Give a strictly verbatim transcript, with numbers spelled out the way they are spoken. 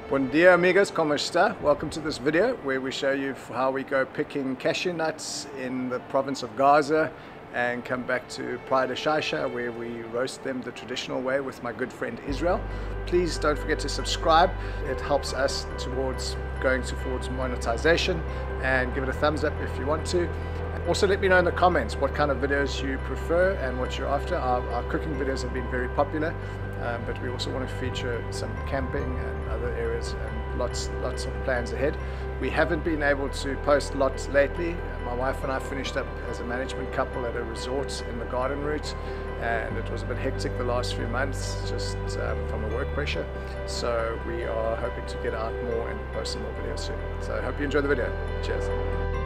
Buen dia amigos, ¿cómo está? Welcome to this video where we show you how we go picking cashew nuts in the province of Gaza and come back to Praia de Xaixa where we roast them the traditional way with my good friend Israel. Please don't forget to subscribe. It helps us towards going towards monetization, and give it a thumbs up if you want to. Also let me know in the comments what kind of videos you prefer and what you're after. Our, our cooking videos have been very popular, um, but we also want to feature some camping and other areas, and lots lots of plans ahead. We haven't been able to post lots lately. My wife and I finished up as a management couple at a resort in the garden route, and it was a bit hectic the last few months just um, from the work pressure. So we are hoping to get out more and post some more videos soon. So I hope you enjoy the video. Cheers.